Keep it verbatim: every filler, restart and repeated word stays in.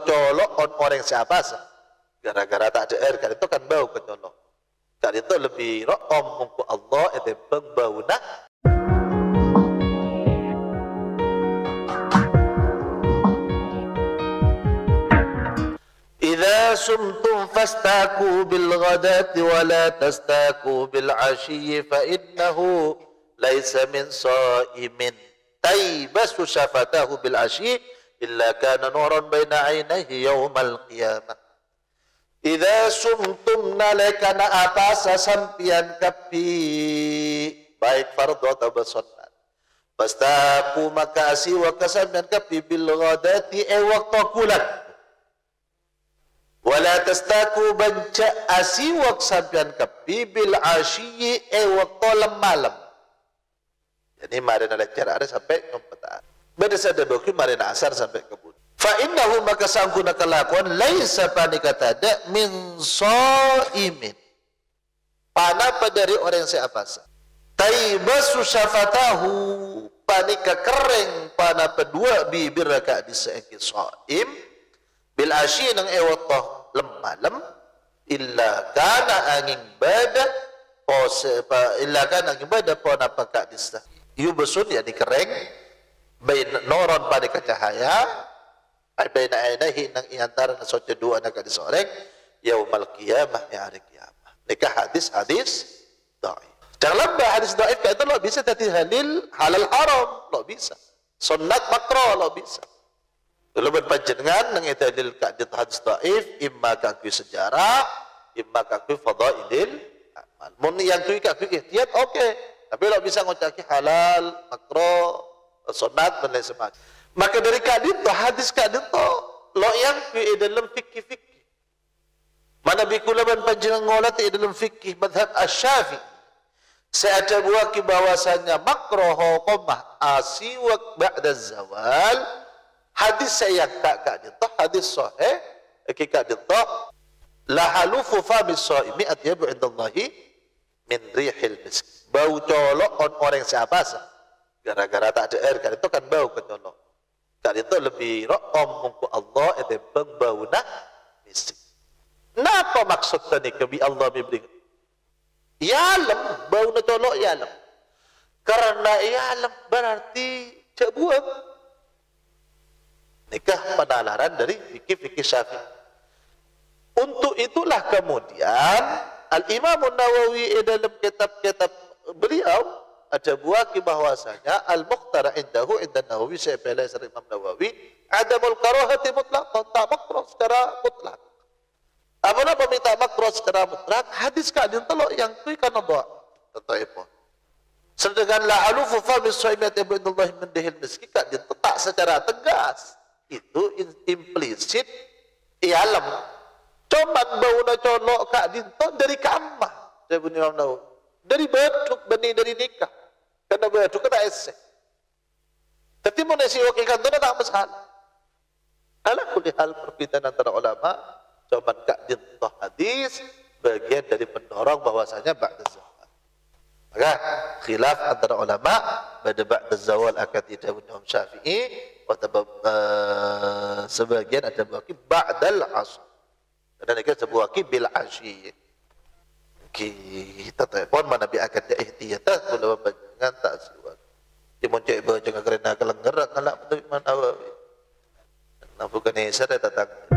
colok on orang siapa sih? Gara-gara tak ada air, kan itu kan bau kecolok. Kan itu lebih ro'om mungku Allah itu bau nah. Idza sumtum fastaku bil ghadati wa la tastaku bil ashiyyi fa innahu laysa min sha'imin taybasu shafatahu bil ashiyyi illa kana nuran baina 'ainayhi yaumal qiyamah. Idza sumtum nalakana atasa sampian kapi baik fardhu atau sunnah. Fastaku makasi wa kasampian kapi bil ghadati e waqtu kulat. Wala tastaku banca asiwak sampian kapi bil asyiyi e waktu malam. Jadi mari nak leceh ada sampai ngumpetan. Beda sada boki mari nak asar sampai kebun. Fa innahu maka sangkuna kelakuan laisa panika tada min shaimin. Panapa dari orang yang siapa sah. Taibasu syafatahu panika kering panapa dua bibir raka di seengki shaim. Bil asyi nang ewatoh lemalam illa kana angin bada pose pa illa kana angin bada po napaka dista yubusun ya dikereng bain noron pada cahaya ay baina ainahi nang iantara na soce dua na kadisoreng yaumal qiyamah ya hari kiamah. Nikah hadis hadis dhaif. Dalam hadis dhaif itu lo bisa tadi halil halal haram lo bisa. Sunnat makruh lo bisa. Kalau berpanjangan nang itadil kadit hadis dhaif imma kakui sejarah imma kakui fadailil amal. Mun yang kui kakui ihtiyat oke, okay. Tapi lo bisa ngocaki halal, makruh, sunat dan lain sebagainya. Maka dari kadit to hadis kadit to lo yang kui dalam fikih-fikih. Mana bikulaban panjangan ngolat dalam fikih madhab Asy-Syafi'i. Saya buat ki bahwasanya makruh hukumah asiwak ba'da zawal. Hadis saya tak kak dito, hadis sahih, kak dito, la halufu fami shaimi atyabu indallahi min rihil misk. Bau colok on orang siapa sah. Gara-gara tak ada air, kan itu kan bau kecolok. Kan itu lebih ro'om mungku Allah itu bau nah misk. Napa maksud tadi kebi Allah memberi? Yalem, bau na colok yalem. Karena yalem berarti cak buang. Nikah penalaran dari fikih-fikih Syafi'i. Untuk itulah kemudian Al-Imam Nawawi dalam kitab-kitab beliau ada buat bahwasanya Al-Mukhtar indahu inda Nawawi saya pilih dari Imam Nawawi adamul karahati mutlaq, tak makruh secara mutlak. Apabila meminta makruh secara mutlak, hadis kadin telok yang kui kana doa. Tentu itu. Sedangkan la alufu fa bis saimat ibnullah min dihil miski kadin tak secara tegas. Itu implisit ialam cuman bau na colok kak dinto dari kamah saya punya Imam Nawawi dari beduk benih dari nikah karena beduk kata ese tapi mau nasi wakil kantor tak masalah ala kulli hal perbedaan antara ulama cuman kak dinto hadis bagian dari pendorong bahwasanya ba'da zawal. Maka khilaf antara ulama pada ba'da zawal akan tidak punya Imam Syafi'i. Uh, sebagian ada buaki ba'dal asr dan ada sebuaki bil asyi. Kita telepon mana bi akan dia ihtiyata kalau dengan tak siwak dimuncul baca kerana kelenggerak ngalak betul mana awawi nah bukan ini saya datang